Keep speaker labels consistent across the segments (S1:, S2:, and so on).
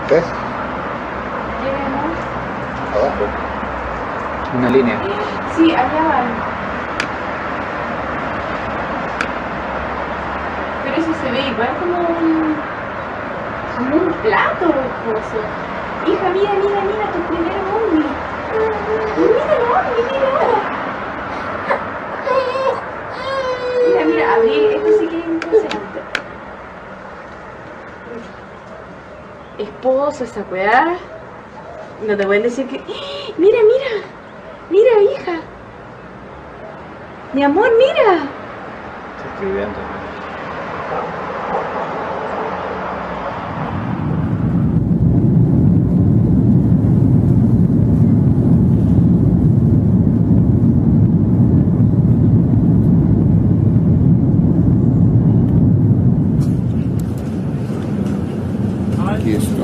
S1: ¿Ves?
S2: Lleguemos.
S1: Abajo. Una línea.
S2: Sí, allá van. Pero eso se ve igual como un plato rocoso. Hija, mira, mira, mira, tu primer ovni. Mira el ovni, mira. Mira, mira, Abril, esto sí que es impresionante. Esposo, esa weá. No te pueden decir que... Mira, mira. Mira, hija. Mi amor, mira.
S1: Se estoy viendo. Aquí está.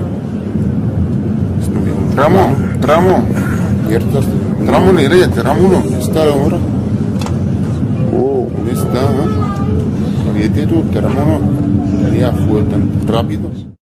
S1: Tramo. Tramo nereye? Tramo está ahora. Oh, está. Fíjate tú, tramo ya fue tan rápido.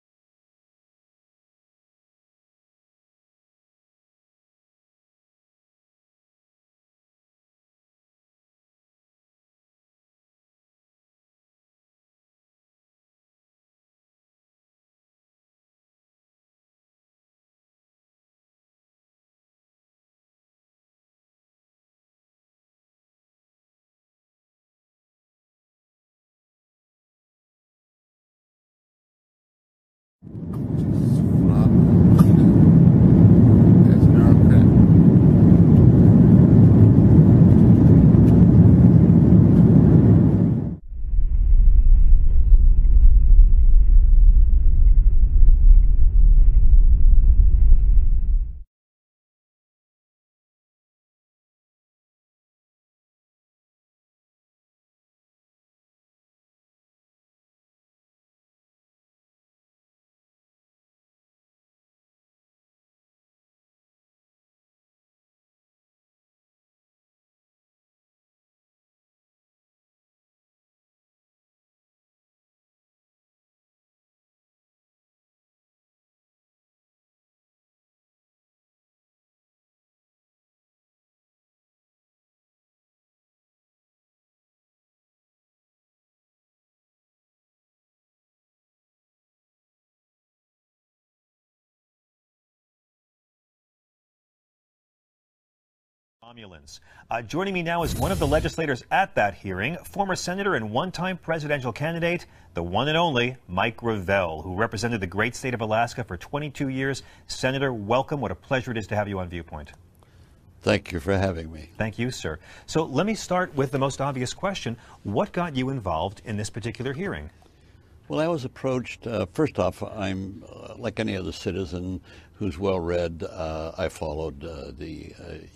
S3: Romulans. Joining me now is one of the legislators at that hearing, former senator and one-time presidential candidate, the one and only Mike Gravel, who represented the great state of Alaska for 22 years. Senator, welcome. What a pleasure it is to have you on Viewpoint.
S4: Thank you for having me.
S3: Thank you, sir. So let me start with the most obvious question. What got you involved in this particular hearing?
S4: Well, I was approached, first off, I'm like any other citizen who's well-read. I followed the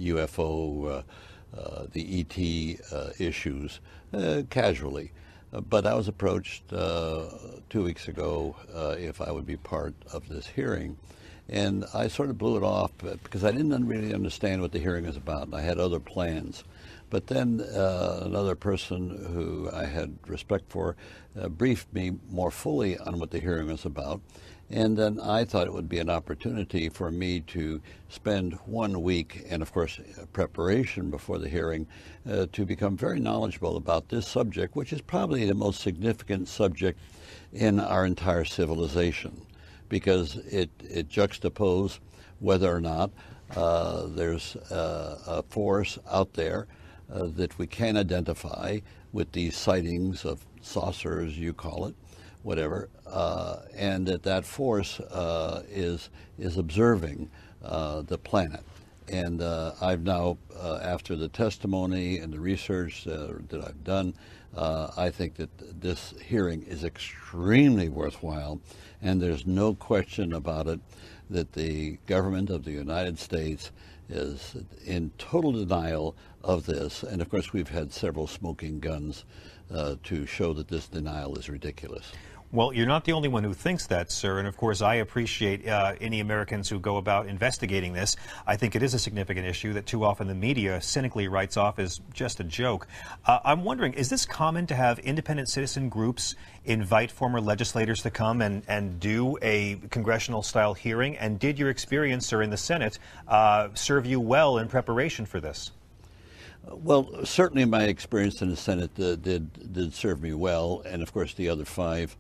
S4: UFO, the ET issues casually. But I was approached 2 weeks ago if I would be part of this hearing. And I sort of blew it off because I didn't really understand what the hearing was about. I had other plans. But then another person who I had respect for briefed me more fully on what the hearing was about. And then I thought it would be an opportunity for me to spend 1 week, and of course preparation before the hearing, to become very knowledgeable about this subject, which is probably the most significant subject in our entire civilization, because it juxtaposes whether or not there's a force out there that we can identify with these sightings of saucers, you call it, whatever, and that force is observing the planet. And I've now, after the testimony and the research that I've done, I think that this hearing is extremely worthwhile, and there's no question about it that the government of the United States is in total denial of this. And of course, we've had several smoking guns to show that this denial is ridiculous.
S3: Well, you're not the only one who thinks that, sir. And of course, I appreciate any Americans who go about investigating this. I think it is a significant issue that too often the media cynically writes off as just a joke. I'm wondering, is this common to have independent citizen groups invite former legislators to come and do a congressional-style hearing? And did your experience, sir, in the Senate serve you well in preparation for this?
S4: Well, certainly my experience in the Senate did serve me well, and of course the other 5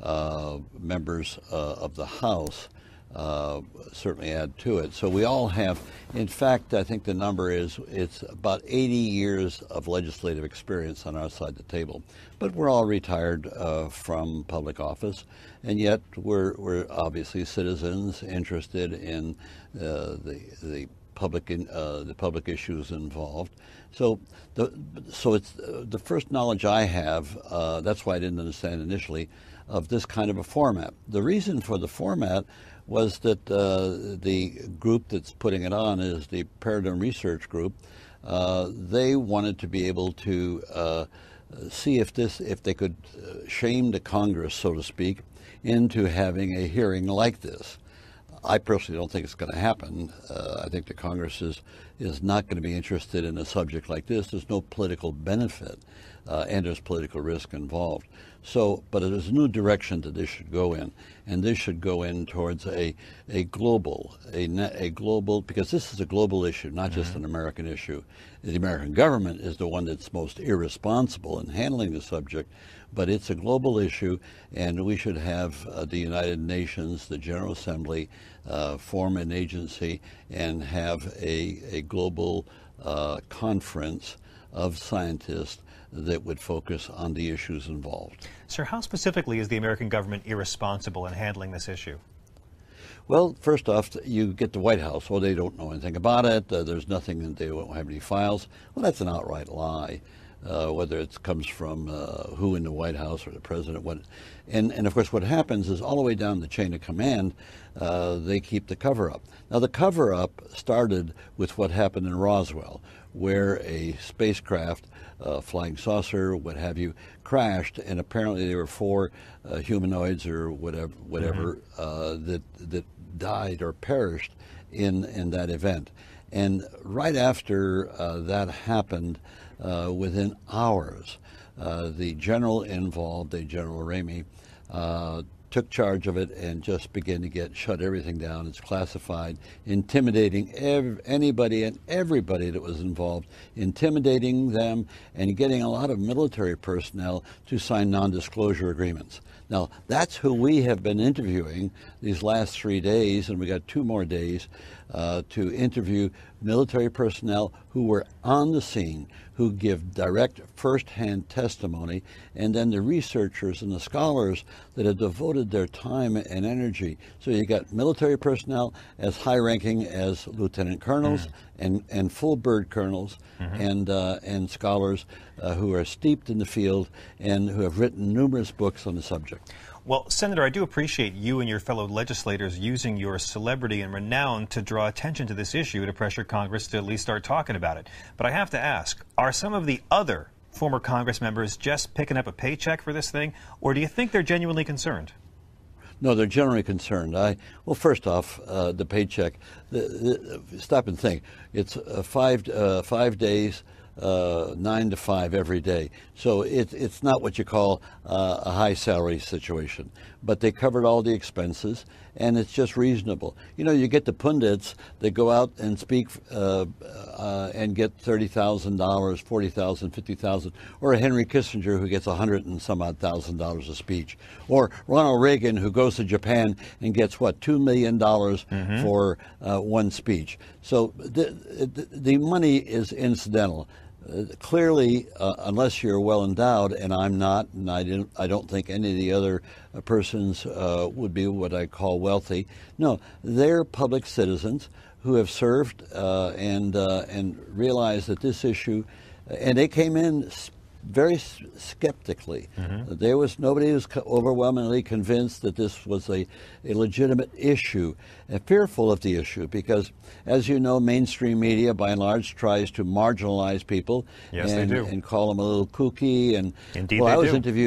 S4: members of the House certainly add to it. So we all have, in fact, I think the number is it's about 80 years of legislative experience on our side of the table. But we're all retired from public office, and yet we're obviously citizens interested in the public issues involved. So it's the first knowledge I have. That's why I didn't understand initially of this kind of a format. The reason for the format was that the group that's putting it on is the Paradigm Research Group. They wanted to be able to see if they could shame the Congress, so to speak, into having a hearing like this. I personally don't think it's going to happen. I think the Congress is not going to be interested in a subject like this. There's no political benefit, and there's political risk involved. So, but there's a new direction that this should go in, and this should go in towards a global, because this is a global issue, not just an American issue. The American government is the one that's most irresponsible in handling the subject, but it's a global issue, and we should have the United Nations, the General Assembly, form an agency and have a global conference of scientists that would focus on the issues involved.
S3: Sir, how specifically is the American government irresponsible in handling this issue?
S4: Well, first off, you get the White House. Well, they don't know anything about it. There's nothing, that they don't have any files. Well, that's an outright lie. Whether it comes from who in the White House or the president. And of course what happens is all the way down the chain of command, they keep the cover-up. Now the cover-up started with what happened in Roswell, where a spacecraft, flying saucer, what have you, crashed, and apparently there were 4 humanoids or whatever that died or perished in that event. And right after that happened, within hours, the general involved, General Ramey, took charge of it and just began to shut everything down. It's classified, intimidating anybody and everybody that was involved, intimidating them and getting a lot of military personnel to sign non-disclosure agreements. Now, that's who we have been interviewing these last 3 days, and we got 2 more days to interview military personnel who were on the scene, who give direct first-hand testimony, and then the researchers and the scholars that have devoted their time and energy. So you got military personnel as high-ranking as lieutenant colonels and full bird colonels, and scholars who are steeped in the field and who have written numerous books on the subject.
S3: Well, Senator, I do appreciate you and your fellow legislators using your celebrity and renown to draw attention to this issue to pressure Congress to at least start talking about it. But I have to ask, are some of the other former Congress members just picking up a paycheck for this thing, or do you think they're genuinely concerned?
S4: No, they're generally concerned. Well, first off, the paycheck, stop and think. It's 5 days, 9 to 5 every day. So it's not what you call a high salary situation. But they covered all the expenses, and it's just reasonable. You know, you get the pundits that go out and speak and get $30,000, $40,000, $50,000, or a Henry Kissinger who gets $100 and some odd thousand dollars a speech, or Ronald Reagan who goes to Japan and gets what, $2 million for one speech. So the money is incidental. Clearly, unless you're well endowed, and I'm not, and I don't think any of the other persons would be what I call wealthy. No, they're public citizens who have served and realized that this issue, and they came in very skeptically. There was nobody who was overwhelmingly convinced that this was a legitimate issue, and fearful of the issue, because, as you know, mainstream media by and large tries to marginalize people.
S3: Yes, they do.
S4: And call them a little kooky. And
S3: indeed,
S4: well,
S3: they
S4: I was
S3: do.
S4: interviewed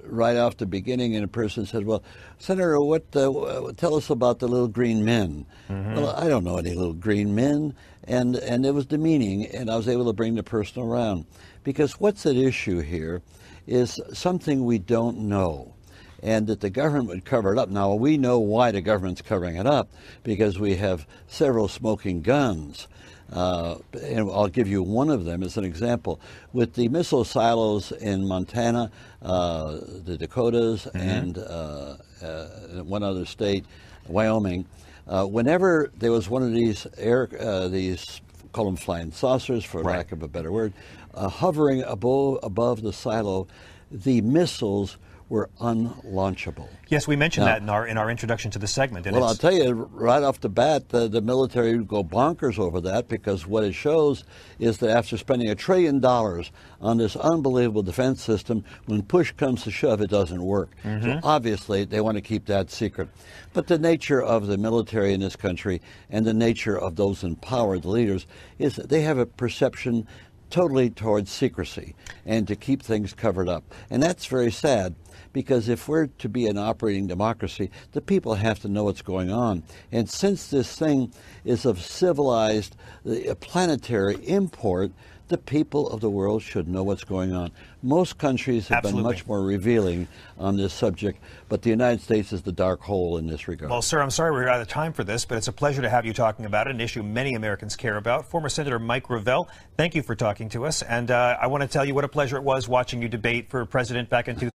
S4: right off the beginning, and a person said, "Well, Senator, tell us about the little green men." Well, I don't know any little green men, and it was demeaning, and I was able to bring the person around, because what's at issue here is something we don't know, and that the government would cover it up. Now, we know why the government's covering it up, because we have several smoking guns. And I'll give you one of them as an example. With the missile silos in Montana, the Dakotas, and one other state, Wyoming, whenever there was one of these call them flying saucers, for lack of a better word, hovering above the silo, the missiles were unlaunchable.
S3: Yes, we mentioned that in our introduction to the segment. And
S4: well, I'll tell you, right off the bat, the military would go bonkers over that, because what it shows is that after spending $1 trillion on this unbelievable defense system, when push comes to shove, it doesn't work. So obviously, they want to keep that secret. But the nature of the military in this country, and the nature of those in power, the leaders, is that they have a perception totally towards secrecy and to keep things covered up. And that's very sad, because if we're to be an operating democracy, the people have to know what's going on. And since this thing is of civilized, planetary import, the people of the world should know what's going on. Most countries have been much more revealing on this subject, but the United States is the dark hole in this regard.
S3: Well, sir, I'm sorry we're out of time for this, but it's a pleasure to have you talking about it, an issue many Americans care about. Former Senator Mike Gravel, thank you for talking to us. And I want to tell you what a pleasure it was watching you debate for president back in 2000.